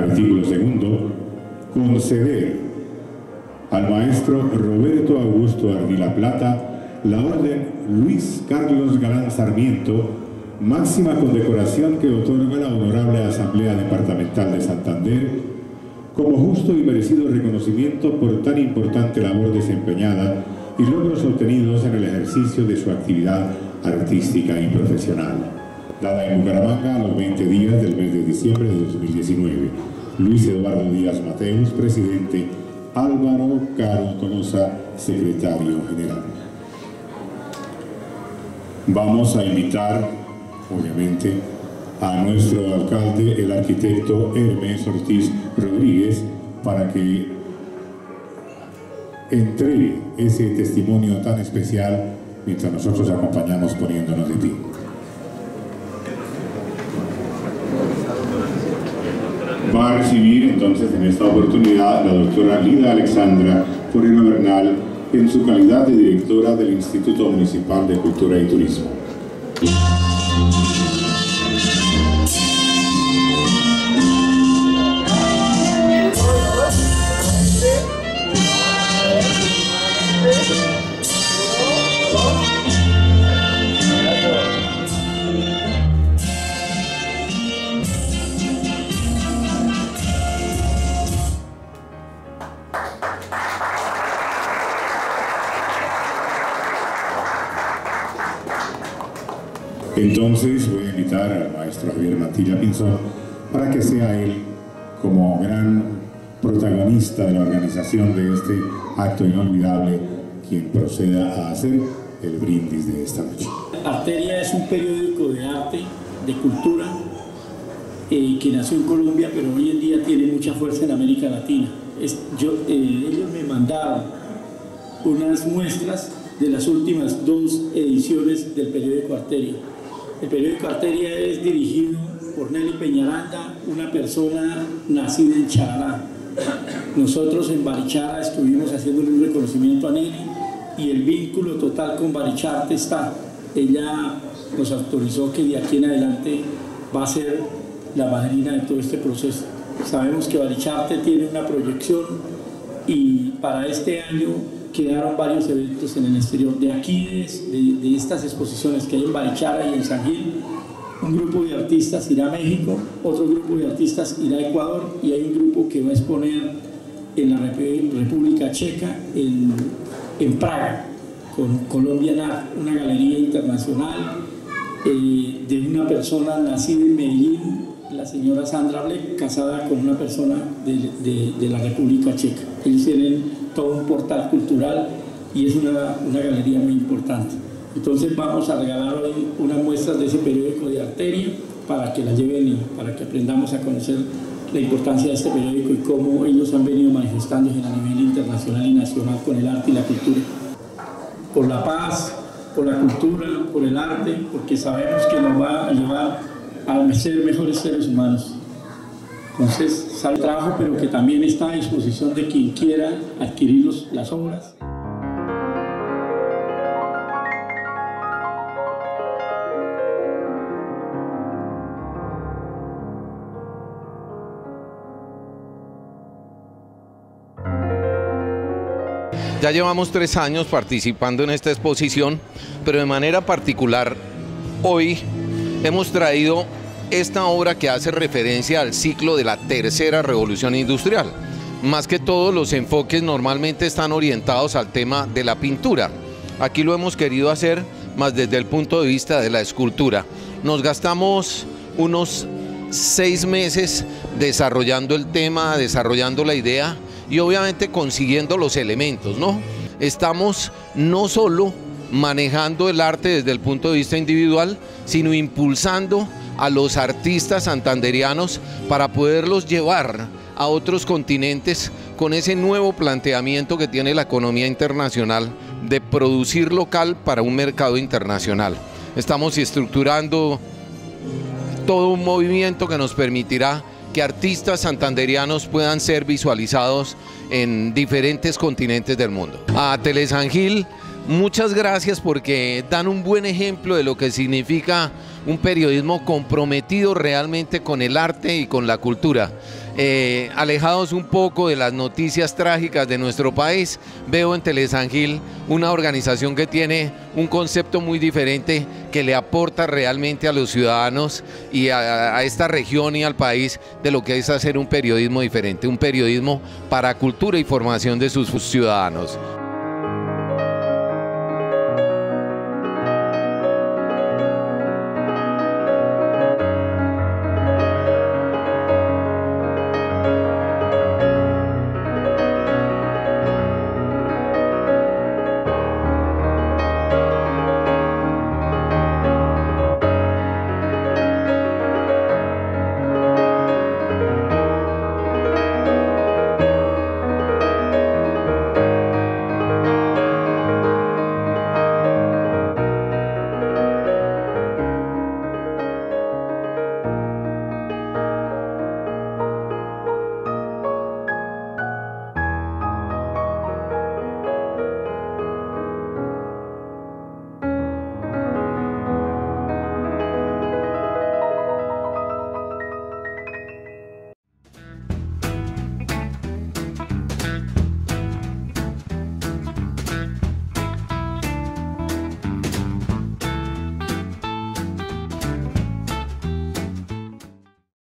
Artículo segundo. Conceder al maestro Roberto Augusto Ardila Plata la orden Luis Carlos Galán Sarmiento, máxima condecoración que otorga la Honorable Asamblea Departamental de Santander, como justo y merecido reconocimiento por tan importante labor desempeñada y logros obtenidos en el ejercicio de su actividad artística y profesional. Dada en Bucaramanga a los 20 días del mes de diciembre de 2019. Luis Eduardo Díaz Mateus, presidente. Álvaro Caro Tolosa, secretario general. Vamos a invitar, obviamente, a nuestro alcalde, el arquitecto Hermes Ortiz Rodríguez, para que entregue ese testimonio tan especial mientras nosotros acompañamos poniéndonos de pie. Va a recibir entonces en esta oportunidad la doctora Lida Alexandra Forero Bernal en su calidad de directora del Instituto Municipal de Cultura y Turismo. Entonces voy a invitar al maestro Javier Mantilla Pinzón para que sea él, como gran protagonista de la organización de este acto inolvidable, quien proceda a hacer el brindis de esta noche. Arteria es un periódico de arte, de cultura, que nació en Colombia, pero hoy en día tiene mucha fuerza en América Latina. Ellos me mandaron unas muestras de las últimas 2 ediciones del periódico Arteria. El periódico Arteria es dirigido por Nelly Peñaranda, una persona nacida en Charalá. Nosotros en Barichara estuvimos haciéndole un reconocimiento a Nelly y el vínculo total con Baricharte está. Ella nos autorizó que de aquí en adelante va a ser la madrina de todo este proceso. Sabemos que Baricharte tiene una proyección y para este año quedaron varios eventos en el exterior. De aquí, de estas exposiciones que hay en Barichara y en San Gil, un grupo de artistas irá a México, otro grupo de artistas irá a Ecuador y hay un grupo que va a exponer en la República Checa, en Praga, con Colombian Art, una galería internacional de una persona nacida en Medellín, la señora Sandra Bleck, casada con una persona de la República Checa. Ellos tienen todo un portal cultural y es una galería muy importante. Entonces vamos a regalar hoy unas muestras de ese periódico de Arteria para que la lleven y para que aprendamos a conocer la importancia de este periódico y cómo ellos han venido manifestándose a nivel internacional y nacional con el arte y la cultura. Por la paz, por la cultura, por el arte, porque sabemos que nos va a llevar a ser mejores seres humanos. Entonces, sale el trabajo, pero que también está a disposición de quien quiera adquirir las obras. Ya llevamos 3 años participando en esta exposición, pero de manera particular, hoy hemos traído esta obra que hace referencia al ciclo de la tercera revolución industrial. Más que todo, los enfoques normalmente están orientados al tema de la pintura. Aquí lo hemos querido hacer más desde el punto de vista de la escultura. Nos gastamos unos 6 meses desarrollando el tema, desarrollando la idea y obviamente consiguiendo los elementos, ¿no? Estamos no solo manejando el arte desde el punto de vista individual, sino impulsando a los artistas santanderianos para poderlos llevar a otros continentes con ese nuevo planteamiento que tiene la economía internacional de producir local para un mercado internacional. Estamos estructurando todo un movimiento que nos permitirá que artistas santanderianos puedan ser visualizados en diferentes continentes del mundo. A San Gil, muchas gracias porque dan un buen ejemplo de lo que significa un periodismo comprometido realmente con el arte y con la cultura. alejados un poco de las noticias trágicas de nuestro país, veo en Telesan Gil una organización que tiene un concepto muy diferente, que le aporta realmente a los ciudadanos y a esta región y al país de lo que es hacer un periodismo diferente, un periodismo para cultura y formación de sus ciudadanos.